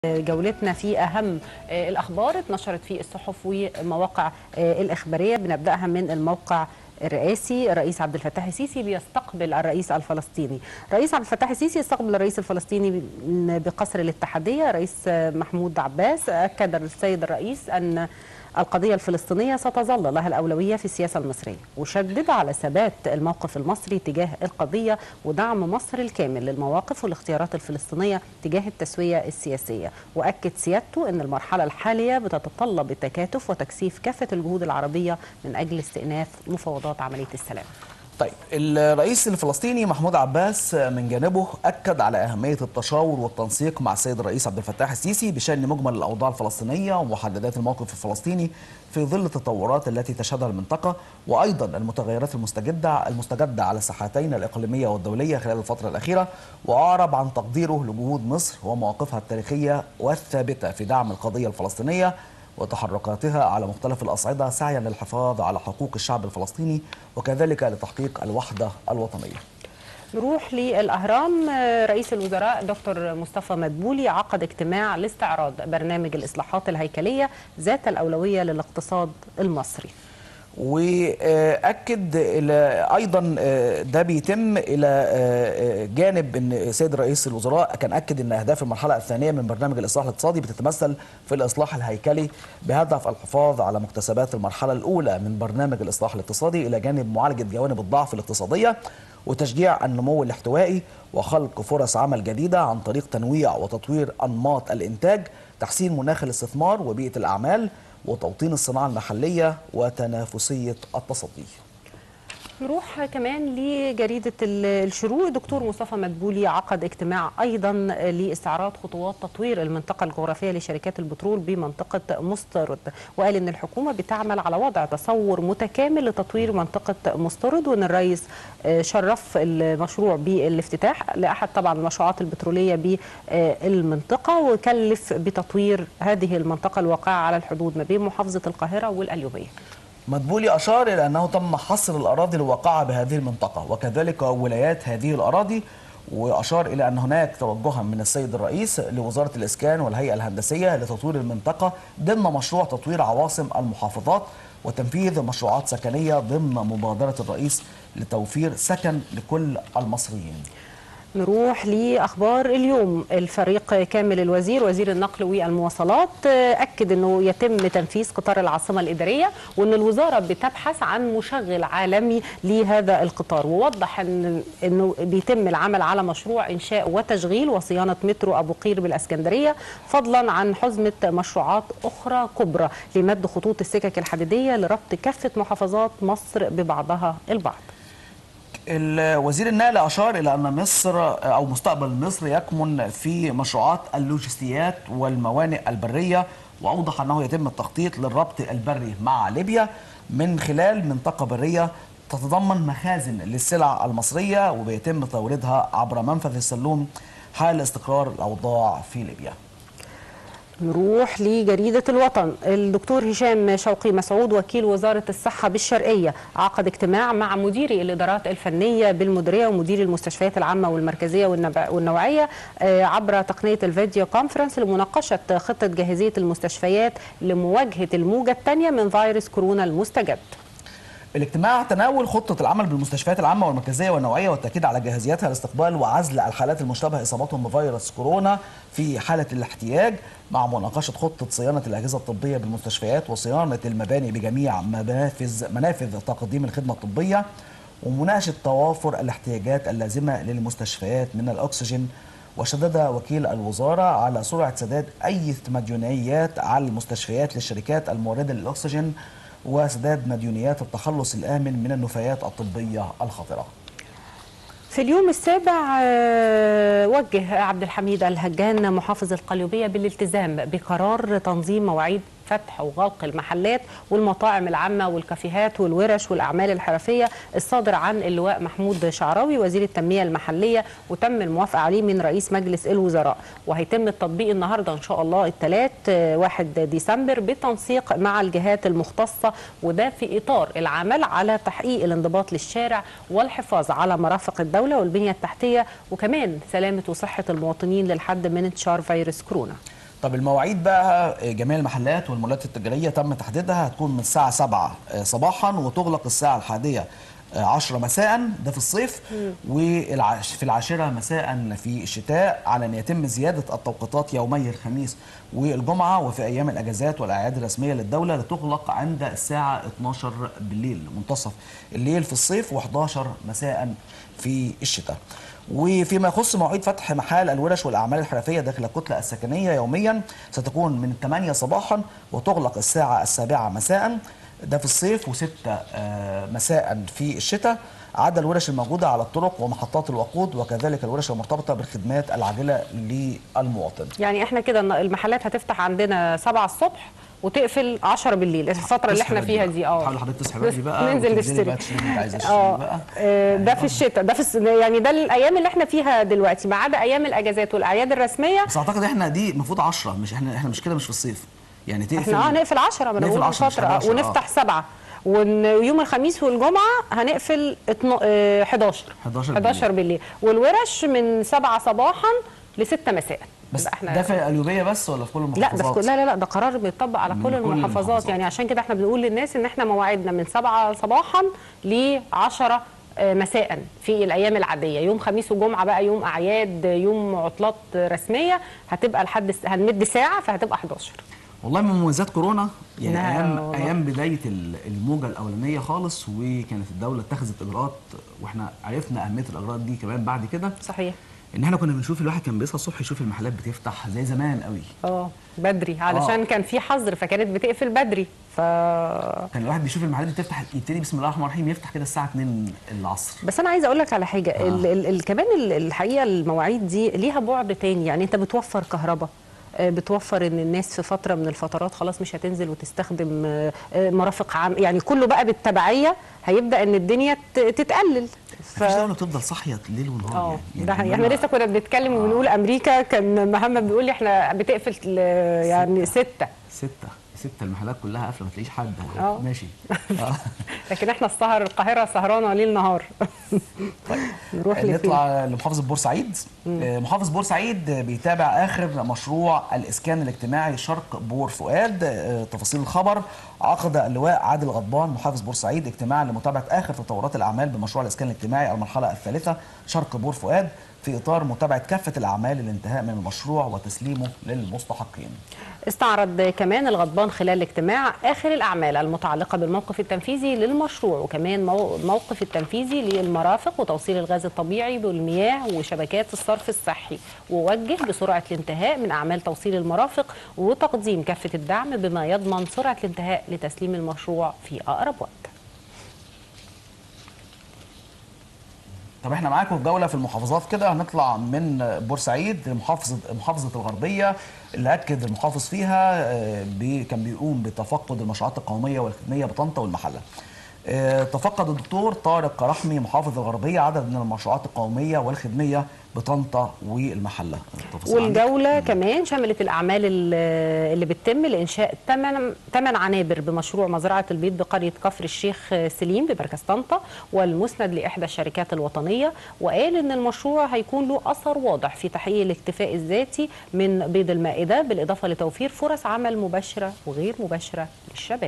جولتنا في أهم الأخبار اتنشرت في الصحف ومواقع الإخبارية. بنبدأها من الموقع الرئاسي. الرئيس عبد الفتاح السيسي بيستقبل الرئيس الفلسطيني. الرئيس عبد الفتاح السيسي يستقبل الرئيس الفلسطيني بقصر الاتحادية. الرئيس محمود عباس أكد السيد الرئيس أن القضية الفلسطينية ستظل لها الأولوية في السياسة المصرية، وشدد على ثبات الموقف المصري تجاه القضية ودعم مصر الكامل للمواقف والاختيارات الفلسطينية تجاه التسوية السياسية. وأكد سيادته أن المرحلة الحالية بتتطلب التكاتف وتكثيف كافة الجهود العربية من أجل استئناف مفاوضات عملية السلام. طيب، الرئيس الفلسطيني محمود عباس من جانبه أكد على أهمية التشاور والتنسيق مع السيد الرئيس عبد الفتاح السيسي بشأن مجمل الأوضاع الفلسطينية ومحددات الموقف الفلسطيني في ظل التطورات التي تشهدها المنطقة، وأيضا المتغيرات المستجدة على الساحتين الإقليمية والدولية خلال الفترة الأخيرة. وأعرب عن تقديره لجهود مصر ومواقفها التاريخية والثابتة في دعم القضية الفلسطينية وتحركاتها على مختلف الأصعدة سعيا للحفاظ على حقوق الشعب الفلسطيني وكذلك لتحقيق الوحدة الوطنية. نروح للأهرام. رئيس الوزراء دكتور مصطفى مدبولي عقد اجتماع لاستعراض برنامج الإصلاحات الهيكلية ذات الأولوية للاقتصاد المصري. واكد ايضا ده بيتم الى جانب ان سيد رئيس الوزراء كان اكد ان اهداف المرحله الثانيه من برنامج الاصلاح الاقتصادي بتتمثل في الاصلاح الهيكلي بهدف الحفاظ على مكتسبات المرحله الاولى من برنامج الاصلاح الاقتصادي الى جانب معالجه جوانب الضعف الاقتصاديه وتشجيع النمو الاحتوائي وخلق فرص عمل جديده عن طريق تنويع وتطوير انماط الانتاج، تحسين مناخ الاستثمار وبيئه الاعمال وتوطين الصناعة المحلية وتنافسية التصدي. نروح كمان لجريدة الشروق. دكتور مصطفى مدبولي عقد اجتماع أيضا لاستعراض خطوات تطوير المنطقة الجغرافية لشركات البترول بمنطقة مسترد، وقال إن الحكومة بتعمل على وضع تصور متكامل لتطوير منطقة مسترد، وإن الرئيس شرف المشروع بالافتتاح لأحد طبعا المشروعات البترولية بالمنطقة، وكلف بتطوير هذه المنطقة الواقعة على الحدود ما بين محافظة القاهرة والقليوبية. مدبولي أشار إلى أنه تم حصر الأراضي الواقعة بهذه المنطقة وكذلك ولايات هذه الأراضي، وأشار إلى أن هناك توجها من السيد الرئيس لوزارة الإسكان والهيئة الهندسية لتطوير المنطقة ضمن مشروع تطوير عواصم المحافظات وتنفيذ مشروعات سكنية ضمن مبادرة الرئيس لتوفير سكن لكل المصريين. نروح لأخبار اليوم. الفريق كامل الوزير وزير النقل والمواصلات أكد أنه يتم تنفيذ قطار العاصمة الإدارية وأن الوزارة بتبحث عن مشغل عالمي لهذا القطار، ووضح أنه بيتم العمل على مشروع إنشاء وتشغيل وصيانة مترو أبو قير بالإسكندرية، فضلا عن حزمة مشروعات أخرى كبرى لمد خطوط السكك الحديدية لربط كافة محافظات مصر ببعضها البعض. وزير النقل أشار إلى أن مصر أو مستقبل مصر يكمن في مشروعات اللوجستيات والموانئ البرية، وأوضح أنه يتم التخطيط للربط البري مع ليبيا من خلال منطقة برية تتضمن مخازن للسلع المصرية وبيتم توريدها عبر منفذ السلوم حال استقرار الأوضاع في ليبيا. نروح لجريدة الوطن. الدكتور هشام شوقي مسعود وكيل وزارة الصحة بالشرقية عقد اجتماع مع مديري الإدارات الفنية بالمديرية ومدير المستشفيات العامة والمركزية والنوعية عبر تقنية الفيديو كونفرنس لمناقشة خطة جاهزية المستشفيات لمواجهة الموجة الثانية من فيروس كورونا المستجد. الاجتماع تناول خطة العمل بالمستشفيات العامة والمركزية والنوعية والتأكيد على جاهزيتها لاستقبال وعزل الحالات المشتبه إصابتهم بفيروس كورونا في حالة الاحتياج، مع مناقشة خطة صيانة الأجهزة الطبية بالمستشفيات وصيانة المباني بجميع منافذ تقديم الخدمة الطبية، ومناقشة توافر الاحتياجات اللازمة للمستشفيات من الأكسجين. وشدد وكيل الوزارة على سرعة سداد أي مديونيات على المستشفيات للشركات الموردة للأكسجين وسداد مديونيات التخلص الآمن من النفايات الطبية الخطرة. في اليوم السابع وجه عبد الحميد الهجان محافظ القليوبية بالالتزام بقرار تنظيم مواعيد فتح وغلق المحلات والمطاعم العامة والكافيهات والورش والأعمال الحرفية الصادر عن اللواء محمود شعراوي وزير التنمية المحلية، وتم الموافقة عليه من رئيس مجلس الوزراء، وهيتم التطبيق النهاردة إن شاء الله الثلاث 1 ديسمبر بالتنسيق مع الجهات المختصة، وده في إطار العمل على تحقيق الانضباط للشارع والحفاظ على مرافق الدولة والبنية التحتية وكمان سلامة وصحة المواطنين للحد من انتشار فيروس كورونا. طب المواعيد بقى، جميع المحلات والمولات التجارية تم تحديدها هتكون من الساعة 7 صباحا وتغلق الساعة 11 مساء ده في الصيف، وفي 10 مساء في الشتاء، على أن يتم زيادة التوقيتات يومي الخميس والجمعة، وفي أيام الأجازات والأعياد الرسمية للدولة لتغلق عند الساعة 12 بالليل منتصف الليل في الصيف و11 مساء في الشتاء. وفيما يخص مواعيد فتح محال الورش والأعمال الحرفية داخل الكتلة السكنية يوميا ستكون من 8 صباحا وتغلق الساعة 7 مساء ده في الصيف و6 مساء في الشتاء، عدا الورش الموجودة على الطرق ومحطات الوقود، وكذلك الورش المرتبطة بالخدمات العاجلة للمواطن. يعني احنا كده المحلات هتفتح عندنا 7 الصبح وتقفل 10 بالليل، الفترة اللي احنا فيها دي. حاول حضرتك تصحي بدري بقى ننزل نشتري بقى تشتري اللي عايزه بقى. ده في الشتاء، ده يعني ده الايام اللي احنا فيها دلوقتي، ما عدا ايام الاجازات والاعياد الرسميه. بس اعتقد احنا دي المفروض 10، مش احنا مش كده، مش في الصيف يعني تقفل. احنا نقفل 10 من اول فتره ونفتح 7، ويوم الخميس والجمعه هنقفل 11 بالليل، والورش من 7 صباحا ل6 مساء. بس ده في القليوبيه بس ولا في كل المحافظات؟ لا ده في لا ده قرار بيطبق على كل المحافظات. يعني عشان كده احنا بنقول للناس ان احنا مواعيدنا من 7 صباحا ل 10 مساء في الايام العاديه، يوم خميس وجمعه بقى يوم اعياد يوم عطلات رسميه هتبقى هنمد ساعه فهتبقى 11. والله من مميزات كورونا يعني ايام بدايه الموجه الاولانيه خالص، وكانت الدوله اتخذت اجراءات واحنا عرفنا اهميه الاجراءات دي كمان بعد كده. صحيح. ان احنا كنا بنشوف الواحد كان بيصحى الصبح يشوف المحلات بتفتح زي زمان قوي. بدري علشان كان في حظر فكانت بتقفل بدري، كان الواحد بيشوف المحلات بتفتح يبتدي بسم الله الرحمن الرحيم يفتح كده الساعه 2 العصر. بس انا عايزه اقول لك على حاجه، كمان الحقيقه المواعيد دي ليها بعد تاني. يعني انت بتوفر كهرباء، بتوفر ان الناس في فتره من الفترات خلاص مش هتنزل وتستخدم مرافق عام، يعني كله بقى بالتبعيه هيبدا ان الدنيا تتقلل. مفيش دوله بتفضل صاحيه ليل ونهار. يعني احنا لسه كنا بنتكلم وبنقول امريكا، كان محمد بيقول لي احنا بتقفل يعني 6 المحلات كلها قافله ما تلاقيش حد ماشي. لكن احنا القاهره سهرانه ليل نهار. طيب نطلع لمحافظه بورسعيد. محافظ بورسعيد بيتابع اخر مشروع الاسكان الاجتماعي شرق بور فؤاد. تفاصيل الخبر: عقد اللواء عادل غضبان محافظ بورسعيد اجتماعا لمتابعه اخر تطورات الاعمال بمشروع الاسكان الاجتماعي المرحله الثالثه شرق بور فؤاد، في اطار متابعه كافه الاعمال للانتهاء من المشروع وتسليمه للمستحقين. استعرض كمان الغضبان خلال الاجتماع آخر الأعمال المتعلقة بالموقف التنفيذي للمشروع، وكمان الموقف التنفيذي للمرافق وتوصيل الغاز الطبيعي بالمياه وشبكات الصرف الصحي، ووجه بسرعة الانتهاء من أعمال توصيل المرافق وتقديم كافة الدعم بما يضمن سرعة الانتهاء لتسليم المشروع في أقرب وقت. طب احنا معاكم في جوله في المحافظات كده، هنطلع من بورسعيد محافظه الغربيه اللي اكد المحافظ فيها كان بيقوم بتفقد المشروعات القوميه والخدميه بطنطا والمحله. تفقد الدكتور طارق رحمي محافظ الغربيه عدد من المشروعات القوميه والخدميه بطنطا والمحله. والجوله كمان شملت الاعمال اللي بتتم لانشاء 8 عنابر بمشروع مزرعه البيض بقريه كفر الشيخ سليم بمركز طنطا، والمسند لاحدى الشركات الوطنيه، وقال ان المشروع هيكون له اثر واضح في تحقيق الاكتفاء الذاتي من بيض المائده، بالاضافه لتوفير فرص عمل مباشره وغير مباشره للشباب.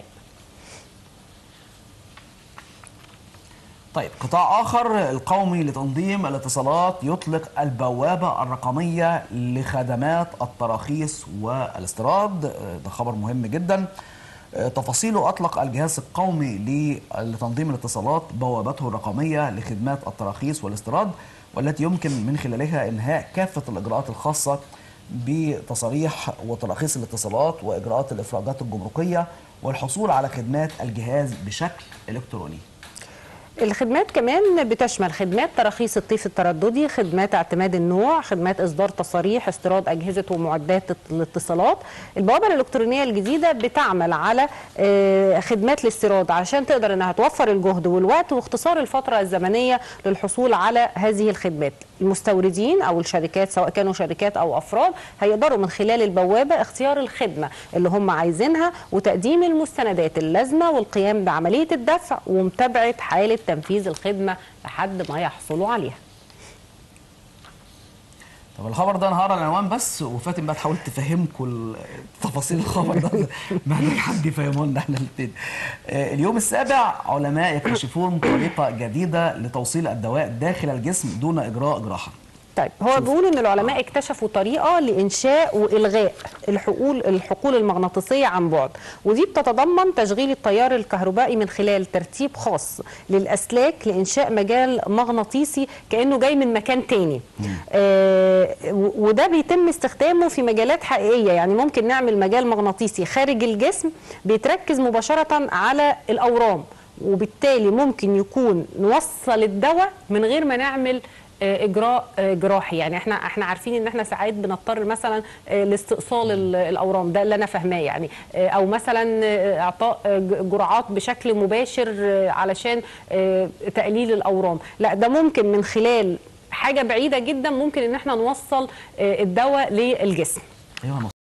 طيب قطاع آخر، القومي لتنظيم الاتصالات يطلق البوابة الرقمية لخدمات التراخيص والاستيراد. ده خبر مهم جدا. تفاصيله: أطلق الجهاز القومي لتنظيم الاتصالات بوابته الرقمية لخدمات التراخيص والاستيراد، والتي يمكن من خلالها إنهاء كافة الإجراءات الخاصة بتصاريح وتراخيص الاتصالات وإجراءات الإفراجات الجمركية والحصول على خدمات الجهاز بشكل إلكتروني. الخدمات كمان بتشمل خدمات تراخيص الطيف الترددي، خدمات اعتماد النوع، خدمات إصدار تصاريح استيراد أجهزة ومعدات الاتصالات. البوابة الإلكترونية الجديدة بتعمل على خدمات الاستيراد عشان تقدر أنها توفر الجهد والوقت واختصار الفترة الزمنية للحصول على هذه الخدمات. المستوردين أو الشركات سواء كانوا شركات أو أفراد هيقدروا من خلال البوابة اختيار الخدمة اللي هم عايزينها وتقديم المستندات اللازمة والقيام بعملية الدفع ومتابعة حالة تنفيذ الخدمة لحد ما يحصلوا عليها. طب الخبر ده انا هقرا العنوان بس، وفاتن بقى تحاول تفهمكم تفاصيل الخبر ده محتاج حد يفهمه لنا احنا الاثنين. اليوم السابع، علماء يكتشفون طريقه جديده لتوصيل الدواء داخل الجسم دون اجراء جراحه. طيب هو بيقول ان العلماء اكتشفوا طريقه لانشاء والغاء الحقول المغناطيسيه عن بعد، ودي بتتضمن تشغيل التيار الكهربائي من خلال ترتيب خاص للاسلاك لانشاء مجال مغناطيسي كانه جاي من مكان تاني. وده بيتم استخدامه في مجالات حقيقيه، يعني ممكن نعمل مجال مغناطيسي خارج الجسم بيتركز مباشره على الاورام، وبالتالي ممكن يكون نوصل الدواء من غير ما نعمل اجراء جراحي. يعني احنا عارفين ان احنا ساعات بنضطر مثلا لاستئصال الاورام، ده اللي انا فاهماه يعني، او مثلا اعطاء جرعات بشكل مباشر علشان تقليل الاورام. لا، ده ممكن من خلال حاجه بعيده جدا ممكن ان احنا نوصل الدواء للجسم. ايوه.